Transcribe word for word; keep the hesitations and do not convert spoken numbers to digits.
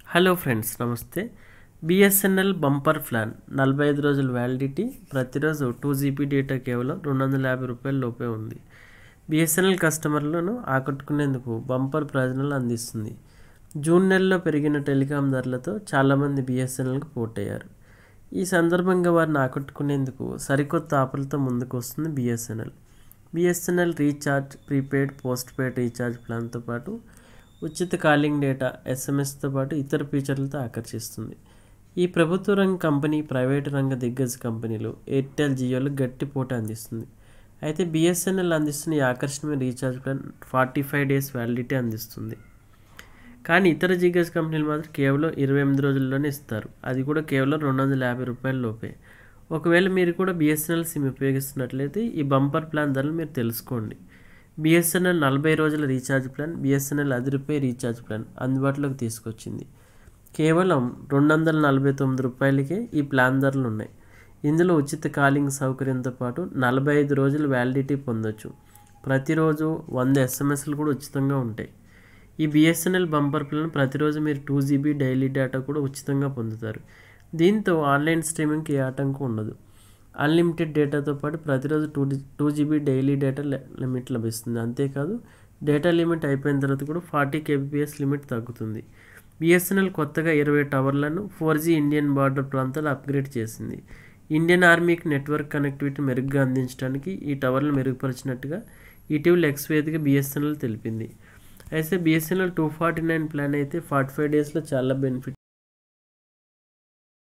Hello friends, నమస్తే. BSNL bumper plan నలభై ఐదు రోజుల వ్యాలిడిటీ, ప్రతిరోజు టూ జీబీ డేటా కేవలం రెండు వందల యాభై రూపాయల లోపే ఉంది. బిఎస్ఎన్ఎల్ కస్టమర్లను ఆకట్టుకునేందుకు బంపర్ ప్రయోజనాలు అందిస్తుంది. జూన్ నెలలో పెరిగిన టెలికాం ధరలతో చాలామంది బిఎస్ఎన్ఎల్కు పోటయ్యారు. ఈ సందర్భంగా వారిని ఆకట్టుకునేందుకు సరికొత్త ఆఫర్లతో ముందుకు వస్తుంది BSNL. BSNL recharge, prepaid, postpaid recharge ప్లాన్తో పాటు ఉచిత కాలింగ్ డేటా, ఎస్ఎంఎస్తో పాటు ఇతర ఫీచర్లతో ఆకర్షిస్తుంది. ఈ ప్రభుత్వ రంగ కంపెనీ ప్రైవేటు రంగ దిగ్గజ కంపెనీలు ఎయిర్టెల్, జియోలు గట్టి పోటీ అందిస్తుంది. అయితే బిఎస్ఎన్ఎల్ అందిస్తున్న ఈ ఆకర్షణీయ recharge plan forty five days validity అందిస్తుంది. కానీ ఇతర దిగ్గజ కంపెనీలు మాత్రం కేవలం ఇరవై ఎనిమిది రోజుల్లోనే ఇస్తారు, అది కూడా కేవలం రెండు వందల యాభై రూపాయల లోపే. ఒకవేళ మీరు కూడా బిఎస్ఎన్ఎల్ సిమ్ ఉపయోగిస్తున్నట్లయితే ఈ బంపర్ ప్లాన్ ధరలు మీరు తెలుసుకోండి. బిఎస్ఎన్ఎల్ నలభై రోజుల రీఛార్జ్ ప్లాన్, బిఎస్ఎన్ఎల్ అది రూపాయ రీఛార్జ్ ప్లాన్ అందుబాటులోకి తీసుకొచ్చింది. కేవలం రెండు వందల నలభై తొమ్మిది రూపాయలకే ఈ ప్లాన్ ధరలు ఉన్నాయి. ఇందులో ఉచిత కాలింగ్ సౌకర్యంతో పాటు నలభై ఐదు రోజుల వ్యాలిడిటీ పొందొచ్చు. ప్రతిరోజు వంద ఎస్ఎంఎస్లు కూడా ఉచితంగా ఉంటాయి. ఈ బిఎస్ఎన్ఎల్ బంపర్ ప్లాన్ ప్రతిరోజు మీరు టూ జీబీ డైలీ డేటా కూడా ఉచితంగా పొందుతారు. దీంతో ఆన్లైన్ స్ట్రీమింగ్కి ఏ ఆటంకం ఉండదు. అన్లిమిటెడ్ డేటాతో పాటు ప్రతిరోజు two two GB daily data limit లభిస్తుంది. అంతేకాదు, డేటా లిమిట్ అయిపోయిన తర్వాత కూడా ఫార్టీ కేబీపీఎస్ లిమిట్ తగ్గుతుంది. బిఎస్ఎన్ఎల్ కొత్తగా ఇరవై టవర్లను ఫోర్ జీ ఇండియన్ బార్డర్ ప్రాంతాలు అప్గ్రేడ్ చేసింది. ఇండియన్ ఆర్మీకి నెట్వర్క్ కనెక్టివిటీ మెరుగ్గా అందించడానికి ఈ టవర్లు మెరుగుపరిచినట్టుగా ఇటీవల ఎక్స్ వేదిక బిఎస్ఎన్ఎల్ తెలిపింది. అయితే BSNL two forty nine plan అయితే ఫార్టీ ఫైవ్ డేస్లో చాలా బెనిఫిట్